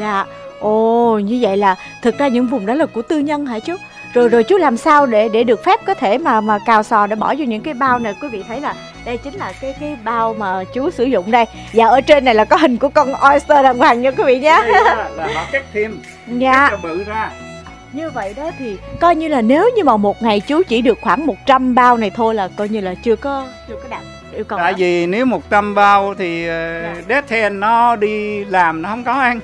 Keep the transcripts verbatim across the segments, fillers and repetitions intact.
Dạ. Ồ, như vậy là thực ra những vùng đó là của tư nhân hả chú? Rồi rồi chú làm sao để để được phép có thể mà mà cào sò để bỏ vô những cái bao này? Quý vị thấy là đây chính là cái cái bao mà chú sử dụng đây. Và ở trên này là có hình của con oyster đàng hoàng nha quý vị nhé. Là, là họ cắt thêm, dạ. cắt bự ra. Như vậy đó thì coi như là nếu như mà một ngày chú chỉ được khoảng một trăm bao này thôi là coi như là chưa có chưa có đạt yêu cầu. Tại đó. vì nếu một trăm bao thì dạ. Dead hen nó đi làm nó không có ăn.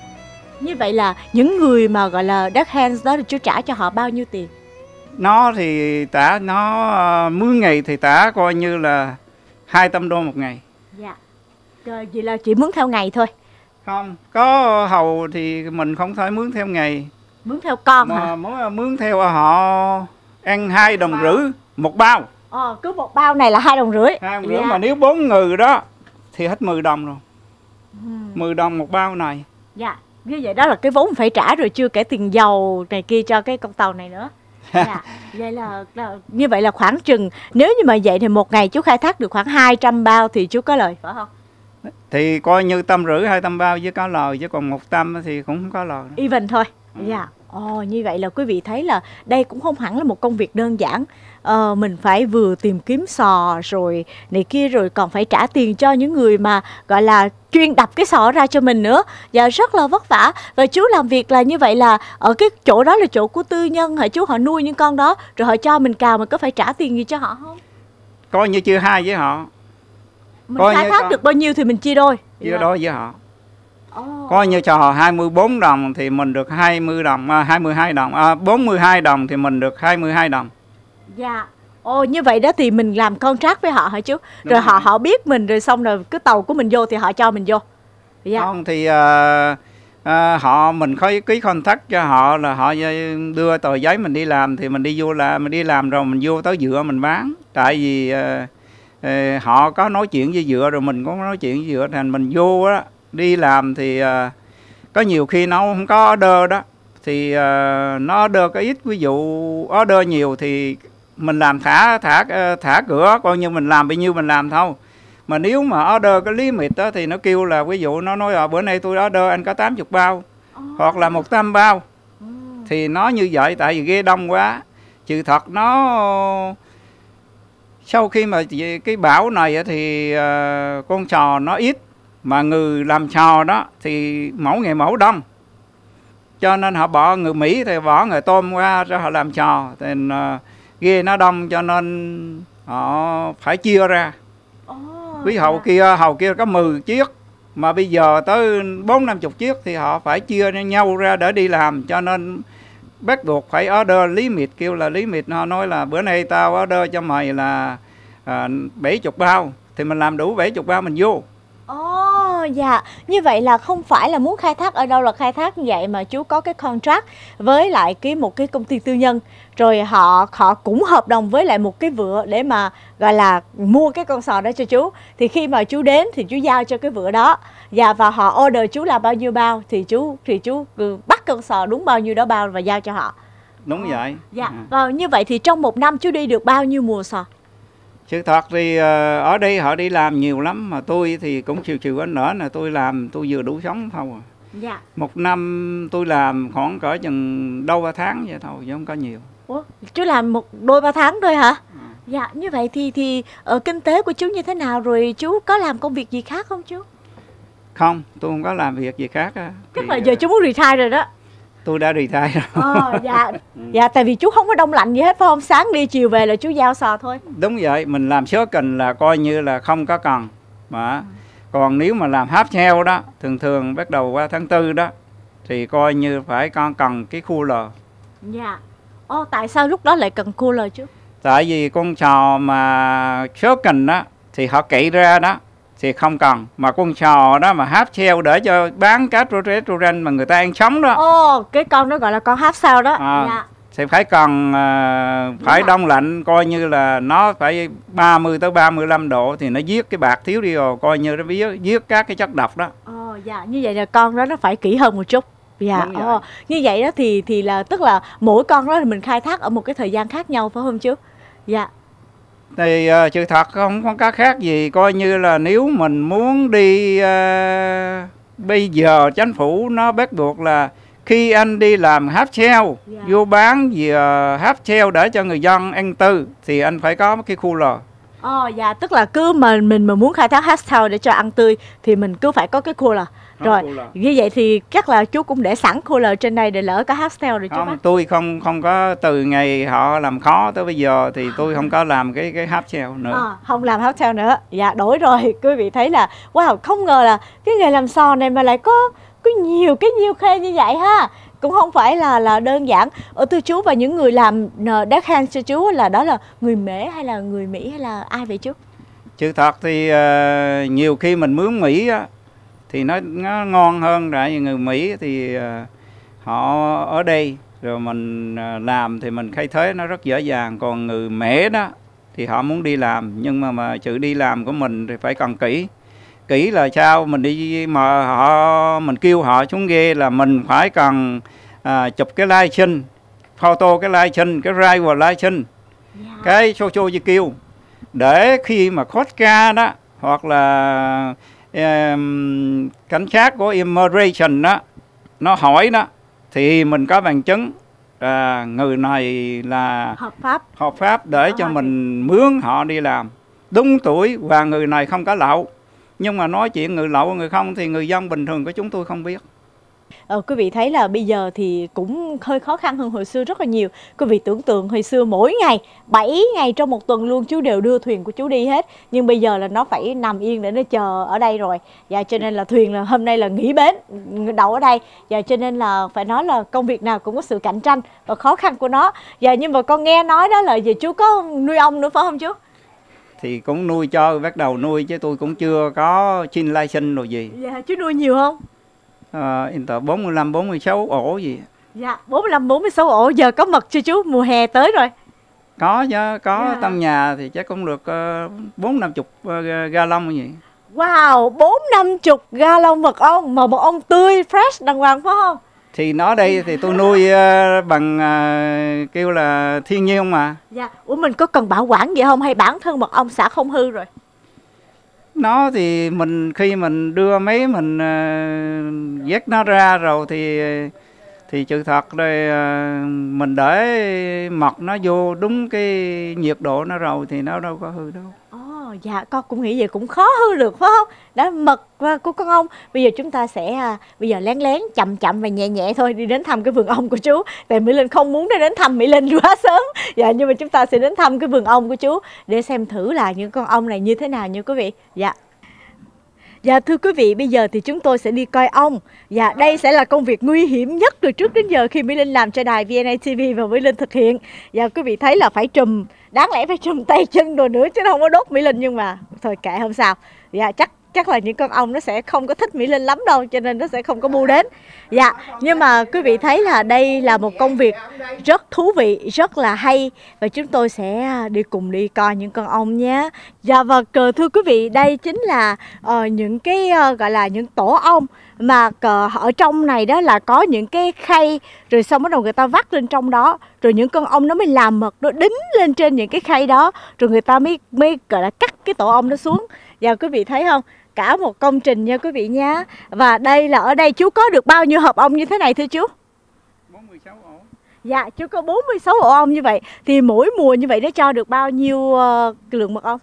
Như vậy là những người mà gọi là dead hands đó thì chú trả cho họ bao nhiêu tiền? Nó thì trả nó mười ngày thì trả coi như là hai trăm đô một ngày. Dạ. Rồi vậy là chỉ mướn theo ngày thôi. Không, có hầu thì mình không thể mướn theo ngày. Mướn theo con mà hả? Mướn, mướn theo họ ăn hai đồng rưỡi một bao. Ờ, cứ một bao này là hai đồng rưỡi. Hai đồng rưỡi dạ. Mà nếu bốn người đó thì hết mười đồng rồi. Ừ. mười đồng một bao này. Dạ. Như vậy đó là cái vốn phải trả rồi, chưa kể tiền dầu này kia cho cái con tàu này nữa. Dạ. Vậy là, là như vậy là khoảng chừng, nếu như mà vậy thì một ngày chú khai thác được khoảng hai trăm bao thì chú có lời phải không? Thì coi như trăm rưỡi hai trăm bao chứ có lời, chứ còn một trăm thì cũng không có lời. Even thôi. Dạ. Ồ, như vậy là quý vị thấy là đây cũng không hẳn là một công việc đơn giản. Ờ, mình phải vừa tìm kiếm sò rồi này kia, rồi còn phải trả tiền cho những người mà gọi là chuyên đập cái sò ra cho mình nữa. Và rất là vất vả. Và chú làm việc là như vậy là ở cái chỗ đó là chỗ của tư nhân hả chú? Họ nuôi những con đó rồi họ cho mình cào, mình có phải trả tiền gì cho họ không? Coi như chia hai với họ. Mình Coi khai thác con... được bao nhiêu thì mình chia đôi. Chia đôi với họ. Oh. Coi như cho họ hai mươi bốn đồng thì mình được hai mươi đồng, à, hai mươi hai đồng, à, bốn mươi hai đồng thì mình được hai mươi hai đồng. Dạ. Ồ, như vậy đó thì mình làm contract với họ hả chú? Đúng rồi rồi. họ họ biết mình rồi xong rồi cái tàu của mình vô thì họ cho mình vô. Dạ. Không thì à, à, họ mình có ký contract cho họ là họ đưa tờ giấy mình đi làm thì mình đi vô là mình đi làm rồi mình vô tới dựa mình bán. Tại vì à, à, họ có nói chuyện với dựa rồi mình có nói chuyện với dựa thành mình vô á. Đi làm thì uh, có nhiều khi nó không có order đó thì uh, nó order có ít, ví dụ order nhiều thì mình làm thả thả uh, thả cửa, coi như mình làm bao nhiêu mình làm thôi. Mà nếu mà order cái limit đó thì nó kêu là ví dụ nó nói là bữa nay tôi order anh có tám mươi bao oh. hoặc là một trăm bao oh. thì nó như vậy, tại vì ghê đông quá. Sự thật nó sau khi mà cái bão này thì uh, con sò nó ít, mà người làm sò đó thì mẫu nghề mẫu đông, cho nên họ bỏ người Mỹ thì bỏ người tôm qua cho họ làm sò thì uh, ghê nó đông cho nên họ phải chia ra. Oh, ví hầu kia hầu kia có mười chiếc mà bây giờ tới bốn năm chục chiếc thì họ phải chia nhau ra để đi làm, cho nên bắt buộc phải order limit, kêu là limit. Họ nói là bữa nay tao order cho mày là uh, bảy mươi bao thì mình làm đủ bảy mươi bao mình vô. Ồ, oh, dạ. Như vậy là không phải là muốn khai thác ở đâu là khai thác như vậy, mà chú có cái contract với lại cái một cái công ty tư nhân. Rồi họ họ cũng hợp đồng với lại một cái vựa để mà gọi là mua cái con sò đó cho chú. Thì khi mà chú đến thì chú giao cho cái vựa đó. Dạ, và họ order chú là bao nhiêu bao thì chú thì chú bắt con sò đúng bao nhiêu đó bao và giao cho họ. Đúng vậy. Dạ. Và như vậy thì trong một năm chú đi được bao nhiêu mùa sò? Sự thật thì ở đây họ đi làm nhiều lắm, mà tôi thì cũng chịu chịu anh nữa là tôi làm tôi vừa đủ sống thôi à. Dạ. Một năm tôi làm khoảng cỡ chừng đâu ba tháng vậy thôi chứ không có nhiều. Ủa, chú làm một đôi ba tháng thôi hả? À. Dạ, như vậy thì thì ở kinh tế của chú như thế nào, rồi chú có làm công việc gì khác không chú? Không, tôi không có làm việc gì khác á. Chắc là giờ chú muốn retire rồi đó. Tôi đã retire rồi. Ờ, dạ. Dạ, tại vì chú không có đông lạnh gì hết phải không? Sáng đi chiều về là chú giao sò thôi. Đúng vậy, mình làm sớ kình là coi như là không có cần. Mà còn nếu mà làm half heo đó, thường thường bắt đầu qua tháng tư đó thì coi như phải con cần cái cooler. Dạ. Ồ, tại sao lúc đó lại cần cooler chứ? Tại vì con sò mà sớ kình đó thì họ cậy ra đó thì không cần, mà con sò đó mà half heo để cho bán cá restaurant mà người ta ăn sống đó. Ồ, cái con đó gọi là con half sao đó. À, dạ. Thì phải cần uh, phải dạ. đông lạnh, coi như là nó phải ba mươi tới ba mươi lăm độ thì nó giết cái bạc thiếu đi rồi, coi như nó giết, giết các cái chất độc đó. Ồ, dạ, như vậy là con đó nó phải kỹ hơn một chút. Dạ, ồ, như vậy đó thì thì là tức là mỗi con đó thì mình khai thác ở một cái thời gian khác nhau phải không chú? Dạ. Thì uh, sự thật không có cá khác gì, coi như là nếu mình muốn đi uh, bây giờ chính phủ nó bắt buộc là khi anh đi làm half shell, yeah. vô bán gì uh, half shell để cho người dân ăn tư thì anh phải có cái khu lò. Ồ, oh, dạ, tức là cứ mà mình mà muốn khai thác half shell để cho ăn tươi thì mình cứ phải có cái khu lò. Rồi, như vậy thì chắc là chú cũng để sẵn khu lờ trên đây để lỡ có half shell rồi chú không, bác. Tôi không không có, từ ngày họ làm khó tới bây giờ thì tôi không có làm cái cái half shell nữa. À, không làm half shell nữa. Dạ, đổi rồi. Quý vị thấy là wow, không ngờ là cái nghề làm sò này mà lại có có nhiều cái nhiêu khê như vậy ha. Cũng không phải là là đơn giản. Ở thưa chú, và những người làm deck hand cho chú là đó là người Mễ hay là người Mỹ hay là ai vậy chú? Chứ thật thì uh, nhiều khi mình mướn Mỹ á thì nó, nó ngon hơn, tại vì người Mỹ thì uh, họ ở đây rồi mình uh, làm thì mình khai thuế nó rất dễ dàng. Còn người Mễ đó thì họ muốn đi làm, nhưng mà mà chữ đi làm của mình thì phải cần kỹ. Kỹ là sao? Mình đi mà họ mình kêu họ xuống ghe là mình phải cần uh, chụp cái license, photo cái license, cái driver license, yeah. cái social kêu để khi mà Costa đó hoặc là um, cảnh sát của immigration đó nó hỏi đó thì mình có bằng chứng à, người này là hợp pháp hợp pháp để đó cho mình thì... mướn họ đi làm đúng tuổi, và người này không có lậu. Nhưng mà nói chuyện người lậu người không thì người dân bình thường của chúng tôi không biết. Ờ, quý vị thấy là bây giờ thì cũng hơi khó khăn hơn hồi xưa rất là nhiều. Quý vị tưởng tượng hồi xưa mỗi ngày, bảy ngày trong một tuần luôn chú đều đưa thuyền của chú đi hết. Nhưng bây giờ là nó phải nằm yên để nó chờ ở đây rồi. Và cho nên là thuyền là hôm nay là nghỉ bến, đậu ở đây. Và cho nên là phải nói là công việc nào cũng có sự cạnh tranh và khó khăn của nó. Và nhưng mà con nghe nói đó là về chú có nuôi ong nữa phải không chú? Thì cũng nuôi cho, bắt đầu nuôi chứ tôi cũng chưa có xin license rồi gì. Dạ, chú nuôi nhiều không? Ờ, à, bốn mươi lăm, bốn mươi sáu ổ gì. Dạ, bốn mươi lăm, bốn mươi sáu ổ. Giờ có mật chưa chú? Mùa hè tới rồi. Có chứ, có dạ. Trong nhà thì chắc cũng được bốn năm chục ga lông như vậy. Wow, bốn năm chục ga lông mật ong, mà mật ong tươi, fresh, đàng hoàng phải không? Thì nó đây thì tôi nuôi uh, bằng uh, kêu là thiên nhiên mà. Dạ, ủa mình có cần bảo quản vậy không? Hay bản thân mật ong xả không hư rồi? Nó thì mình khi mình đưa mấy mình uh, vét nó ra rồi thì thì sự thật đây uh, mình để mật nó vô đúng cái nhiệt độ nó rồi thì nó đâu có hư đâu. Ồ, oh, dạ con cũng nghĩ vậy, cũng khó hư được phải không? Đó, mật của con ong. Bây giờ chúng ta sẽ uh, bây giờ lén lén chậm chậm và nhẹ nhẹ thôi đi đến thăm cái vườn ong của chú. Tại Mỹ Linh không muốn đến thăm Mỹ Linh quá sớm. Dạ, nhưng mà chúng ta sẽ đến thăm cái vườn ong của chú để xem thử là những con ong này như thế nào nha quý vị. Dạ. Dạ thưa quý vị, bây giờ thì chúng tôi sẽ đi coi ong. Dạ, đây sẽ là công việc nguy hiểm nhất từ trước đến giờ khi Mỹ Linh làm cho đài vê en a tê vê và Mỹ Linh thực hiện. Dạ, quý vị thấy là phải trùm, đáng lẽ phải trùm tay chân rồi nữa chứ không có đốt Mỹ Linh, nhưng mà thôi kệ không sao. Dạ, chắc chắc là những con ong nó sẽ không có thích Mỹ Linh lắm đâu, cho nên nó sẽ không có bu đến. Dạ, nhưng mà quý vị thấy là đây là một công việc rất thú vị, rất là hay, và chúng tôi sẽ đi cùng đi coi những con ong nhé. Dạ, và thưa quý vị, đây chính là uh, những cái uh, gọi là những tổ ong mà uh, ở trong này đó là có những cái khay, rồi xong bắt đầu người ta vắt lên trong đó, rồi những con ong nó mới làm mật, nó đính lên trên những cái khay đó, rồi người ta mới mới gọi là cắt cái tổ ong đó xuống. Dạ, quý vị thấy không? Cả một công trình nha quý vị nha. Và đây là ở đây chú có được bao nhiêu hộp ong như thế này thưa chú? bốn mươi sáu ổ. Dạ, chú có bốn mươi sáu ổ ong như vậy. Thì mỗi mùa như vậy nó cho được bao nhiêu uh, lượng mật ong?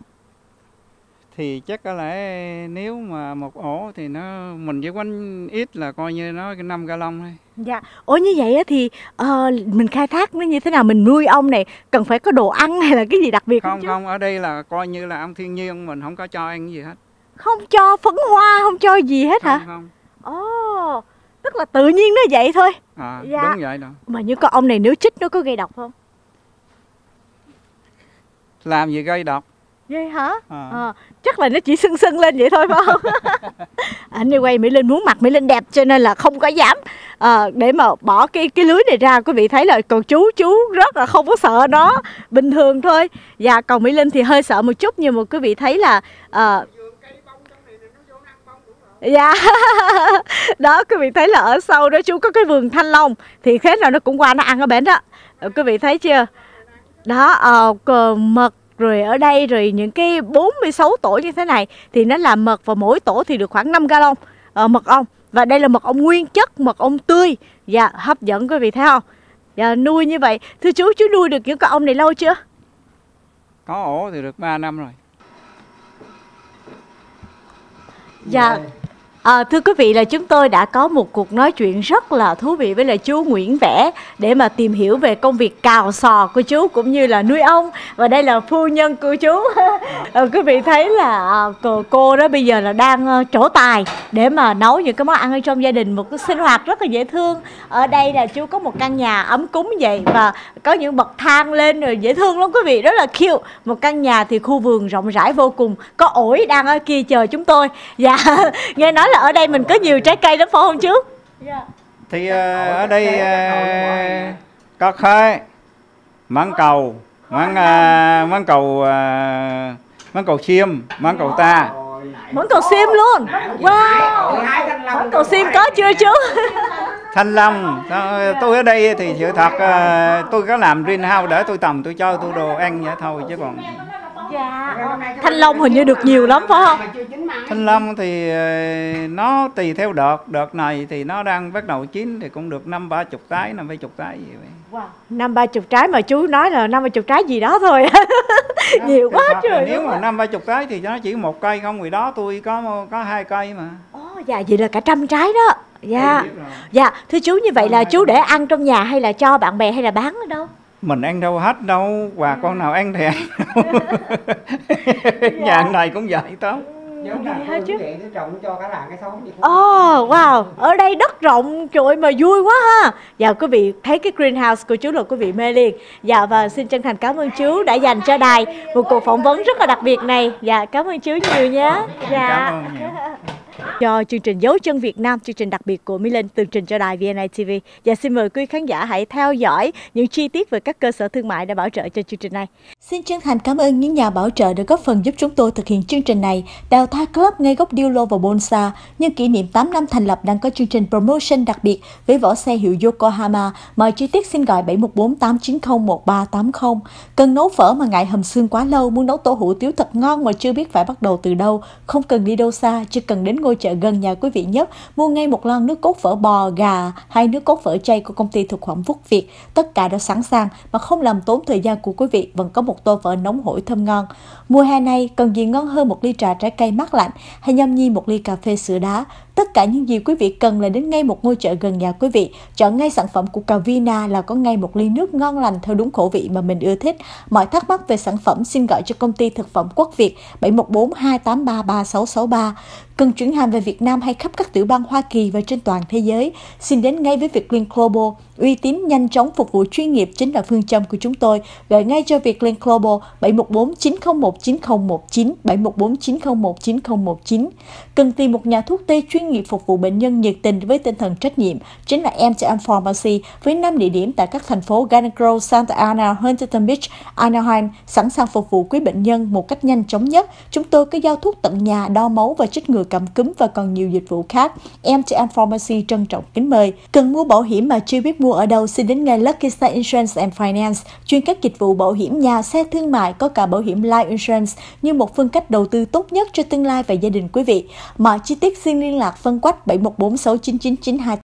Thì chắc có lẽ nếu mà một ổ thì nó mình chỉ quánh ít là coi như nó cái năm ga lông thôi. Dạ, ủa như vậy thì uh, mình khai thác nó như thế nào? Mình nuôi ong này cần phải có đồ ăn hay là cái gì đặc biệt không? Không, chú? không, ở đây là coi như là ong thiên nhiên, mình không có cho ăn gì hết. Không cho phấn hoa, không cho gì hết không, hả? Không, Ồ, oh, tức là tự nhiên nó vậy thôi. À, dạ. Đúng vậy đó. Mà những con ong này nếu chích nó có gây độc không? Làm gì gây độc? Vậy hả? À. À, chắc là nó chỉ sưng sưng lên vậy thôi phải không? Anyway, Mỹ Linh muốn mặt Mỹ Linh đẹp cho nên là không có dám à, để mà bỏ cái cái lưới này ra. Quý vị thấy là còn chú chú rất là không có sợ nó, bình thường thôi. Và còn Mỹ Linh thì hơi sợ một chút, nhưng mà quý vị thấy là à, dạ đó, quý vị thấy là ở sau đó chú có cái vườn thanh long, thì thế nào nó cũng qua nó ăn ở bển đó. Quý vị thấy chưa? Đó, uh, mật rồi ở đây, rồi những cái bốn mươi sáu tổ như thế này thì nó làm mật, và mỗi tổ thì được khoảng năm ga lông uh, mật ong. Và đây là mật ong nguyên chất, mật ong tươi. Dạ, hấp dẫn quý vị thấy không? Dạ, nuôi như vậy. Thưa chú, chú nuôi được những con ong này lâu chưa? Có ổ thì được ba năm rồi. Dạ. À, thưa quý vị là chúng tôi đã có một cuộc nói chuyện rất là thú vị với lại chú Nguyễn Vẽ để mà tìm hiểu về công việc cào sò của chú cũng như là nuôi ong. Và đây là phu nhân của chú. À, quý vị thấy là à, cô, cô đó bây giờ là đang uh, trổ tài để mà nấu những cái món ăn ở trong gia đình, một cái sinh hoạt rất là dễ thương. Ở đây là chú có một căn nhà ấm cúng vậy và có những bậc thang lên rồi dễ thương lắm quý vị, rất là cute. Một căn nhà thì khu vườn rộng rãi vô cùng, có ổi đang ở kia chờ chúng tôi. Dạ, nghe nói là ở đây mình có nhiều trái cây lắm phải không chú? Yeah. Thì uh, ở đây uh, có khế, mãng cầu, mãng uh, mãng cầu uh, mãng cầu xiêm, mãng cầu ta. Mãng cầu xiêm luôn. Wow. Mãng cầu xiêm có chưa chú? Thanh long. Tôi ở đây thì sự thật uh, tôi có làm greenhouse để tôi tầm tôi cho tôi đồ ăn vậy thôi chứ còn. Dạ. Thanh long hình như được nhiều lắm phải không? Thanh long thì nó tùy theo đợt, đợt này thì nó đang bắt đầu chín thì cũng được năm ba chục trái, năm ba chục trái gì vậy. Wow. Năm ba chục trái mà chú nói là năm ba chục trái gì đó thôi. Nhiều quá trời. Nếu mà năm ba chục trái thì nó chỉ một cây không, người đó tôi có có hai cây mà. Ồ, dạ vậy là cả trăm trái đó. Dạ. Dạ, thưa chú như vậy là chú để ăn trong nhà hay là cho bạn bè hay là bán ở đâu? Mình ăn đâu hết đâu, và con nào ăn thì ăn đâu. Nhà này cũng vậy đó. Giống là tôi cũng vậy, tôi trồng cho cả làng cái xóm vậy. Ồ, oh, wow, ở đây đất rộng, trời ơi mà vui quá ha. Dạ quý vị thấy cái greenhouse của chú là quý vị mê liền. Dạ và xin chân thành cảm ơn chú đã dành cho đài một cuộc phỏng vấn rất là đặc biệt này. Dạ cảm ơn chú nhiều nhé. Dạ. Cảm ơn nhiều. Cho chương trình Dấu Chân Việt Nam, chương trình đặc biệt của Mỹ Linh tường trình cho đài vê en i ti vi. Và xin mời quý khán giả hãy theo dõi những chi tiết về các cơ sở thương mại đã bảo trợ cho chương trình này. Xin chân thành cảm ơn những nhà bảo trợ đã góp phần giúp chúng tôi thực hiện chương trình này. Đào Thai Club ngay gốc Dealo và Bonsa nhân kỷ niệm tám năm thành lập đang có chương trình promotion đặc biệt với vỏ xe hiệu Yokohama. Mọi chi tiết xin gọi bảy một bốn tám chín không một ba tám không. Cần nấu phở mà ngại hầm xương quá lâu, muốn nấu tổ hủ tiếu thật ngon mà chưa biết phải bắt đầu từ đâu, không cần đi đâu xa, chỉ cần đến ngôi chợ gần nhà quý vị nhất, mua ngay một lon nước cốt phở bò, gà hay nước cốt phở chay của công ty thực phẩm Phúc Việt. Tất cả đã sẵn sàng mà không làm tốn thời gian của quý vị, vẫn có một tô phở nóng hổi thơm ngon. Mùa hè này cần gì ngon hơn một ly trà trái cây mát lạnh hay nhâm nhi một ly cà phê sữa đá. Tất cả những gì quý vị cần là đến ngay một ngôi chợ gần nhà quý vị, chọn ngay sản phẩm của Cavina là có ngay một ly nước ngon lành theo đúng khẩu vị mà mình ưa thích. Mọi thắc mắc về sản phẩm xin gọi cho công ty thực phẩm Quốc Việt bảy một bốn hai tám ba ba sáu sáu ba. Cần chuyển hàng về Việt Nam hay khắp các tiểu bang Hoa Kỳ và trên toàn thế giới, xin đến ngay với Vietclean Global. Uy tín, nhanh chóng, phục vụ chuyên nghiệp chính là phương châm của chúng tôi. Gọi ngay cho Vietclean Global bảy một bốn chín không một chín không một chín, bảy một bốn chín không một chín không một chín. Cần tìm một nhà thuốc tây chuyên nghiệp phục vụ bệnh nhân nhiệt tình với tinh thần trách nhiệm chính là em tê en Pharmacy với năm địa điểm tại các thành phố Garden Grove, Santa Ana, Huntington Beach, Anaheim, sẵn sàng phục vụ quý bệnh nhân một cách nhanh chóng nhất. Chúng tôi có giao thuốc tận nhà, đo máu và chích ngừa cảm cúm và còn nhiều dịch vụ khác. em tê en Pharmacy trân trọng kính mời. Cần mua bảo hiểm mà chưa biết mua ở đâu, xin đến ngay Lucky Star Insurance and Finance, chuyên các dịch vụ bảo hiểm nhà, xe thương mại, có cả bảo hiểm Life Insurance như một phương cách đầu tư tốt nhất cho tương lai và gia đình quý vị. Mọi chi tiết xin liên lạc phân quách bảy một bốn sáu chín chín chín hai